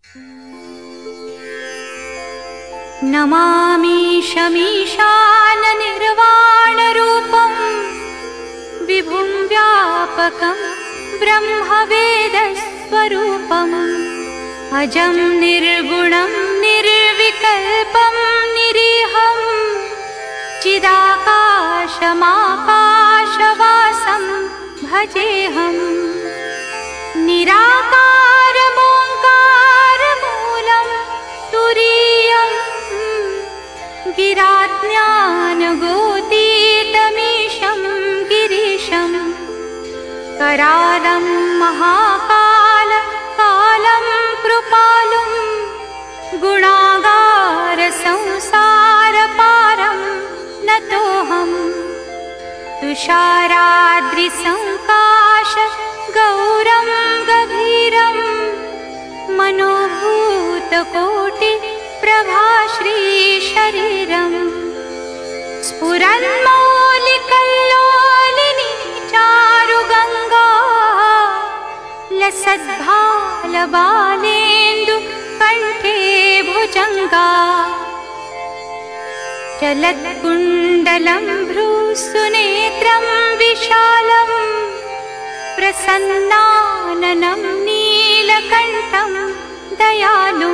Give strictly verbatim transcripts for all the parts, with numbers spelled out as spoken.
नमामि शमीशाननिर्वाणरूपं विभुं व्यापकं ब्रह्मवेदस्वरूपम् अजं निर्गुणं निर्विकल्पं निरीहं चिदाकाशमाकाशवासं भजेऽहम् निराकारमोङ्कारमूलं तुरीयं गिराज्ञानगोतीतमीशं गिरीशं करालं महाकाल कालं कृपालुं गुणागारसंसारपारं नतोऽहम् तुषाराद्रिसङ्काश गौरं गभीरं मनोभूतकोटिप्रभाश्रीशरीरं स्फुरन्मौलिकल्लोलिनी चारुगङ्गा लसद्भालबालेन्दु कण्ठे भुजङ्गा चलत्कुण्डलं भ्रूसुनेत्रं विशालं प्रसन्नाननं नीलकण्ठं दयालुं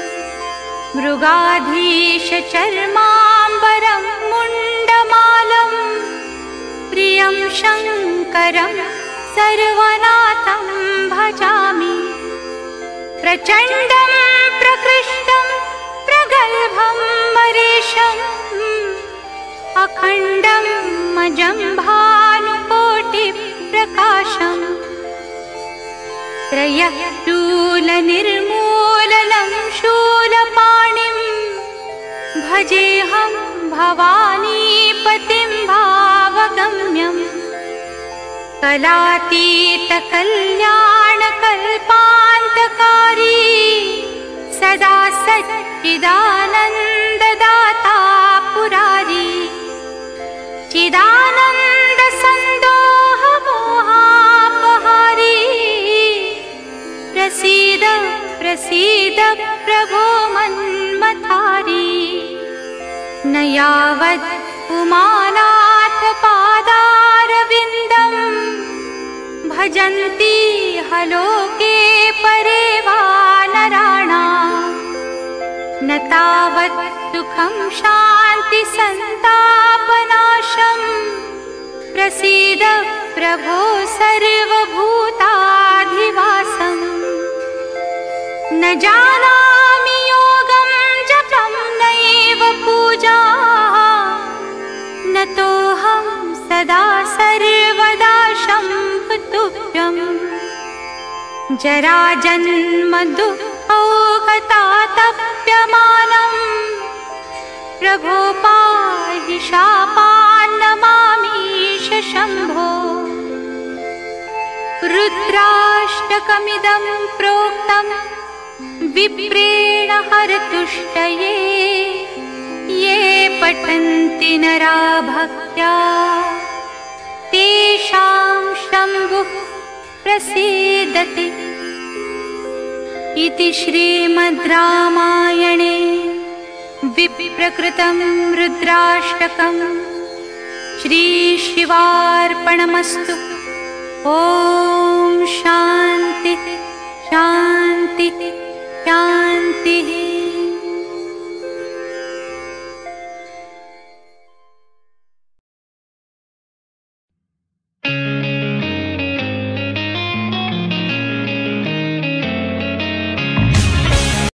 मृगाधीशचर्माम्बरं मुण्डमालं प्रियं शङ्करं सर्वनाथं भजामि प्रचण्डं प्रकृष्टं प्रगल्भं मरीशम् अखण्डं मजं भानुकोटिप्रकाशम् त्रयशूलनिर्मूलनं शूलपाणिं भजेऽहं भवानीपतिं भावगम्यम् कलातीतकल्याणकल्पान्तकारी सदा सच्चिदानन्ददाता पुरारी चिदानन्दसन्दोहमोहापहारी प्रसीद प्रसीद प्रभो मन्मथारी न यावत् उमानाथ पादारविन्दं भजन्ति हलोके परे वा नराणाम् न तावत् सुखं शान्ति सन्तापनाशं प्रसीद प्रभो सर्वभूताधिवासम् न जानामि योगं जपं नैव पूजा न तोऽहं सदा सर्वदा शम्भुतुभ्यं जराजन्म दुःखौघतातप्यमानं प्रभो पाहि शापान्नमामीश शम्भो रुद्राष्टकमिदं प्रोक्तं विप्रेण हरतुष्टये ये पठन्ति नरा भक्त्या तेषां शम्भुः प्रसीदति इति श्रीमद् रामायणे विप्रकृतं रुद्राष्टकं श्रीशिवार्पणमस्तु। ॐ शान्ति शान्ति